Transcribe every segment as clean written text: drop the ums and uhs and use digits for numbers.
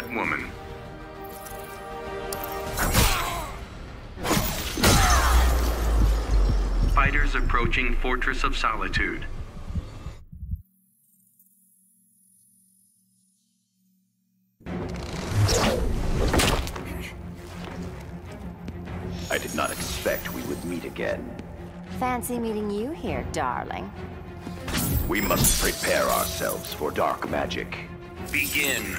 woman. Fighters approaching Fortress of Solitude. I did not expect we would meet again. Fancy meeting you here, darling. We must prepare ourselves for dark magic. Begin.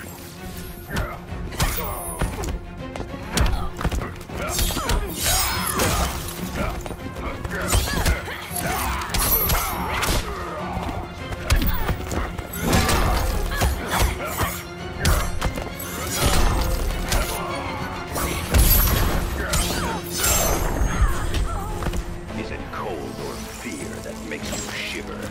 Is it cold or fear that makes you shiver?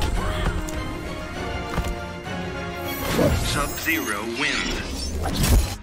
SubZero wins.